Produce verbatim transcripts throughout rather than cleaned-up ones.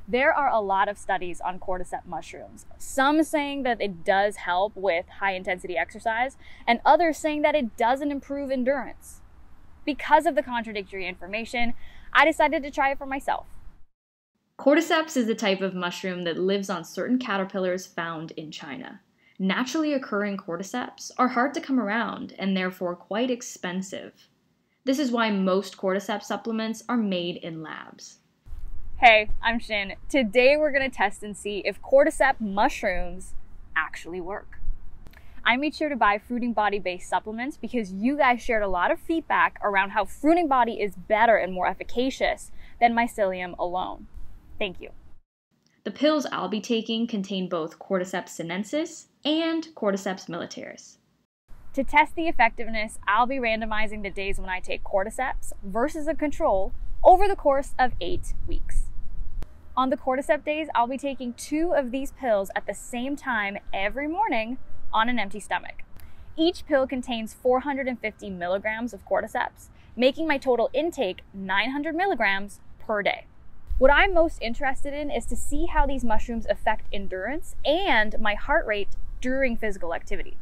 There are a lot of studies on cordyceps mushrooms, some saying that it does help with high intensity exercise, and others saying that it doesn't improve endurance. Because of the contradictory information, I decided to try it for myself. Cordyceps is a type of mushroom that lives on certain caterpillars found in China. Naturally occurring cordyceps are hard to come around and therefore quite expensive. This is why most cordyceps supplements are made in labs. Hey, I'm Shin. Today we're going to test and see if cordyceps mushrooms actually work. I made sure to buy Fruiting Body based supplements because you guys shared a lot of feedback around how Fruiting Body is better and more efficacious than mycelium alone. Thank you. The pills I'll be taking contain both Cordyceps sinensis and Cordyceps militaris. To test the effectiveness, I'll be randomizing the days when I take cordyceps versus a control over the course of eight weeks. On the cordyceps days, I'll be taking two of these pills at the same time every morning on an empty stomach. Each pill contains four hundred fifty milligrams of cordyceps, making my total intake nine hundred milligrams per day. What I'm most interested in is to see how these mushrooms affect endurance and my heart rate during physical activity.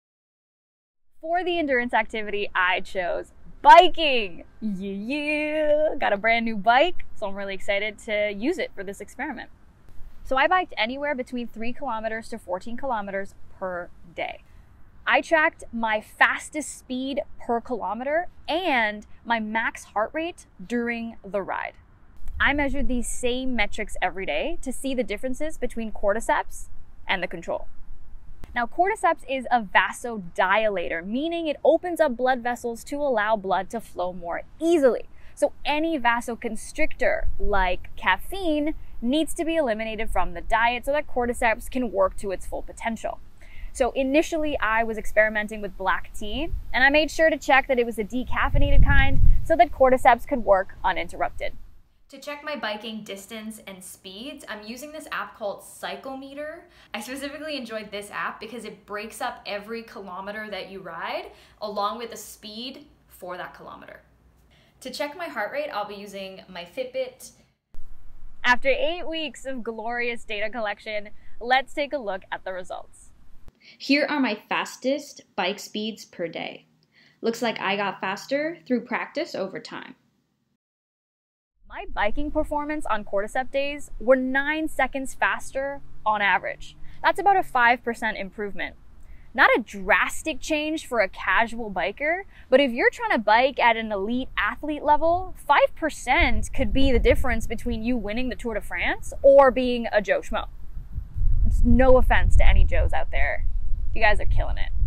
For the endurance activity, I chose biking. Yeah, yeah. Got a brand new bike, so I'm really excited to use it for this experiment. So I biked anywhere between three kilometers to fourteen kilometers per day. I tracked my fastest speed per kilometer and my max heart rate during the ride. I measured these same metrics every day to see the differences between cordyceps and the control. Now, cordyceps is a vasodilator, meaning it opens up blood vessels to allow blood to flow more easily. So any vasoconstrictor, like caffeine, needs to be eliminated from the diet so that cordyceps can work to its full potential. So initially, I was experimenting with black tea, and I made sure to check that it was a decaffeinated kind so that cordyceps could work uninterrupted. To check my biking distance and speeds, I'm using this app called Cyclemeter. I specifically enjoyed this app because it breaks up every kilometer that you ride along with the speed for that kilometer. To check my heart rate, I'll be using my Fitbit. After eight weeks of glorious data collection, let's take a look at the results. Here are my fastest bike speeds per day. Looks like I got faster through practice over time. My biking performance on cordyceps days were nine seconds faster on average. That's about a five percent improvement. Not a drastic change for a casual biker, but if you're trying to bike at an elite athlete level, five percent could be the difference between you winning the Tour de France or being a Joe Schmo. It's no offense to any Joes out there. You guys are killing it.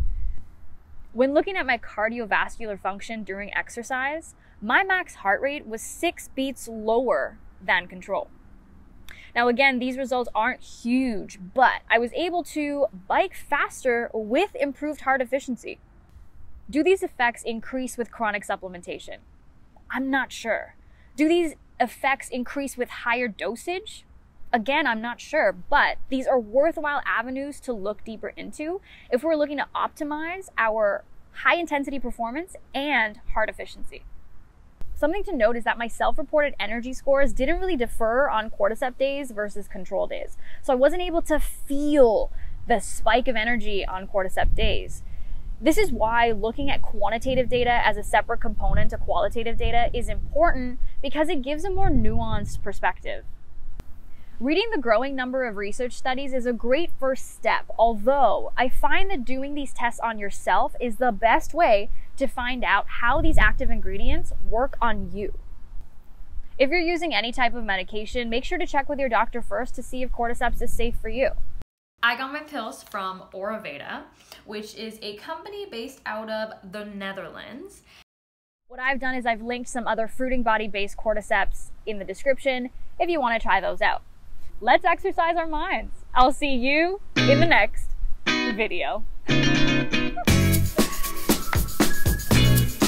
When looking at my cardiovascular function during exercise, my max heart rate was six beats lower than control. Now again, these results aren't huge, but I was able to bike faster with improved heart efficiency. Do these effects increase with chronic supplementation? I'm not sure. Do these effects increase with higher dosage? Again, I'm not sure, but these are worthwhile avenues to look deeper into if we're looking to optimize our high intensity performance and heart efficiency. Something to note is that my self-reported energy scores didn't really differ on cordyceps days versus control days. So I wasn't able to feel the spike of energy on cordyceps days. This is why looking at quantitative data as a separate component to qualitative data is important because it gives a more nuanced perspective. Reading the growing number of research studies is a great first step, although I find that doing these tests on yourself is the best way to find out how these active ingredients work on you. If you're using any type of medication, make sure to check with your doctor first to see if cordyceps is safe for you. I got my pills from Oriveda, which is a company based out of the Netherlands. What I've done is I've linked some other Fruiting Body based cordyceps in the description if you want to try those out. Let's exercise our minds. I'll see you in the next video.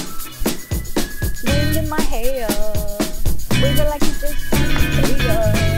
Wind in my hair, wiggle like you just want to stay up.